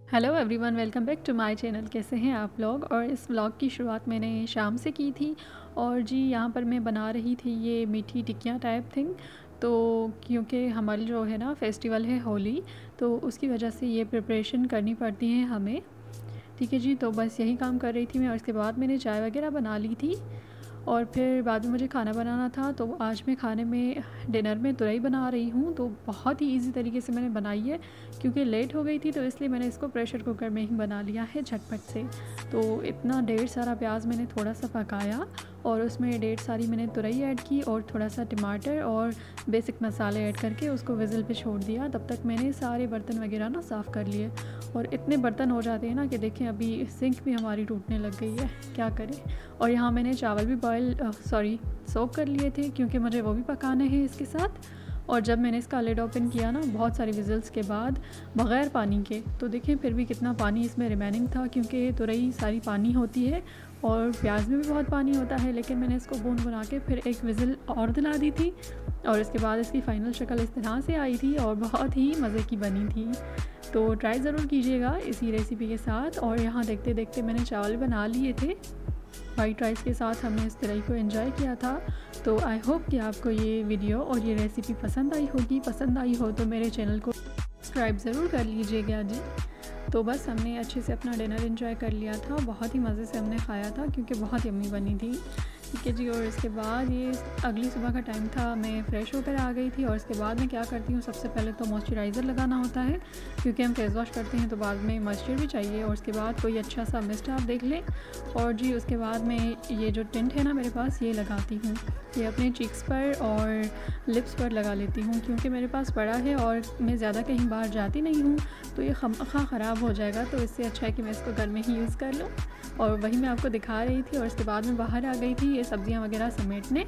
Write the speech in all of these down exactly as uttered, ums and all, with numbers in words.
Hello everyone, welcome back to my channel. कैसे हैं आप लोग। और इस व्लॉग की शुरुआत मैंने शाम से की थी और जी यहाँ पर मैं बना रही थी ये मीठी टिक्कियाँ टाइप थिंग। तो क्योंकि हमारी जो है ना फेस्टिवल है होली, तो उसकी वजह से ये प्रिपरेशन करनी पड़ती है हमें। ठीक है जी, तो बस यही काम कर रही थी मैं और इसके बाद मैंने चाय वगैरह बना ली थी और फिर बाद में मुझे खाना बनाना था। तो आज मैं खाने में डिनर में तुरई बना रही हूँ। तो बहुत ही इजी तरीके से मैंने बनाई है क्योंकि लेट हो गई थी, तो इसलिए मैंने इसको प्रेशर कुकर में ही बना लिया है झटपट से। तो इतना ढेर सारा प्याज मैंने थोड़ा सा पकाया और उसमें ढेर सारी मैंने तुरई ऐड की और थोड़ा सा टमाटर और बेसिक मसाले ऐड करके उसको विज़ल पे छोड़ दिया। तब तक मैंने सारे बर्तन वगैरह ना साफ़ कर लिए और इतने बर्तन हो जाते हैं ना कि देखें अभी सिंक भी हमारी टूटने लग गई है, क्या करें। और यहाँ मैंने चावल भी बॉयल सॉरी सोक कर लिए थे क्योंकि मुझे वो भी पकाने हैं इसके साथ। और जब मैंने इसका लिड ओपन किया ना बहुत सारी विज़ल्स के बाद बग़ैर पानी के, तो देखें फिर भी कितना पानी इसमें रिमेनिंग था क्योंकि तुरई सारी पानी होती है और प्याज में भी बहुत पानी होता है। लेकिन मैंने इसको बूंद बना के फिर एक विज़ल और दिला दी थी और इसके बाद इसकी फ़ाइनल शक्ल इस तरह से आई थी और बहुत ही मज़े की बनी थी। तो ट्राई ज़रूर कीजिएगा इसी रेसिपी के साथ। और यहाँ देखते देखते मैंने चावल बना लिए थे वाइट राइस के साथ। हमने इस तरह को एंजॉय किया था। तो आई होप कि आपको ये वीडियो और ये रेसिपी पसंद आई होगी। पसंद आई हो तो मेरे चैनल को सब्सक्राइब ज़रूर कर लीजिएगा जी। तो बस हमने अच्छे से अपना डिनर एंजॉय कर लिया था, बहुत ही मज़े से हमने खाया था क्योंकि बहुत यम्मी बनी थी। ठीक है जी। और इसके बाद ये अगली सुबह का टाइम था, मैं फ़्रेश होकर आ गई थी और इसके बाद मैं क्या करती हूँ, सबसे पहले तो मॉइस्चराइज़र लगाना होता है क्योंकि हम फेस वॉश करते हैं तो बाद में मॉइस्चर भी चाहिए। और उसके बाद कोई अच्छा सा मिस्ट आप देख लें और जी उसके बाद मैं ये जो टिंट है ना मेरे पास ये लगाती हूँ, ये अपने चीक्स पर और लिप्स पर लगा लेती हूँ क्योंकि मेरे पास बड़ा है और मैं ज़्यादा कहीं बाहर जाती नहीं हूँ तो ये खा ख़राब हो जाएगा। तो इससे अच्छा है कि मैं इसको घर में ही यूज़ कर लूँ। और वही मैं आपको दिखा रही थी। और इसके बाद मैं बाहर आ गई थी ये सब्ज़ियाँ वगैरह समेटने।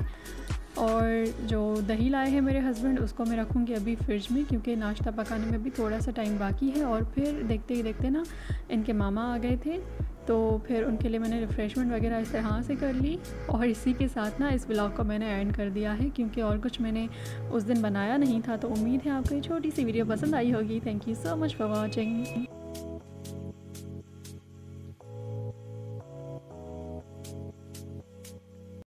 और जो दही लाए हैं मेरे हस्बैंड उसको मैं रखूँगी अभी फ्रिज में क्योंकि नाश्ता पकाने में भी थोड़ा सा टाइम बाकी है। और फिर देखते ही देखते ना इनके मामा आ गए थे तो फिर उनके लिए मैंने रिफ़्रेशमेंट वगैरह इस तरह से कर ली। और इसी के साथ ना इस व्लॉग को मैंने एंड कर दिया है क्योंकि और कुछ मैंने उस दिन बनाया नहीं था। तो उम्मीद है आपको ये छोटी सी वीडियो पसंद आई होगी। Thank you so much for watching.